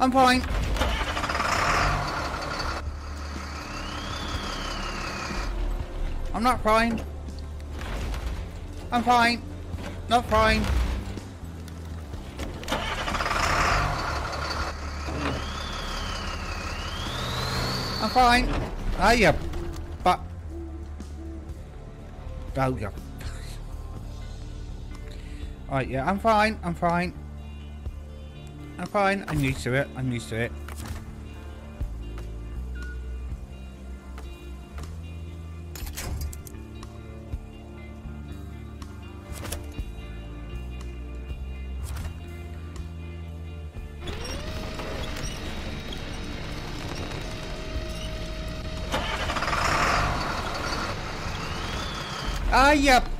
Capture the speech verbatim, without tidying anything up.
I'm fine. I'm not fine. I'm fine. Not fine. I'm fine. Ah, yeah. But. Oh, yeah. Alright, yeah, I'm fine. I'm fine. I'm fine. I'm used to it. I'm used to it. Ah, yep.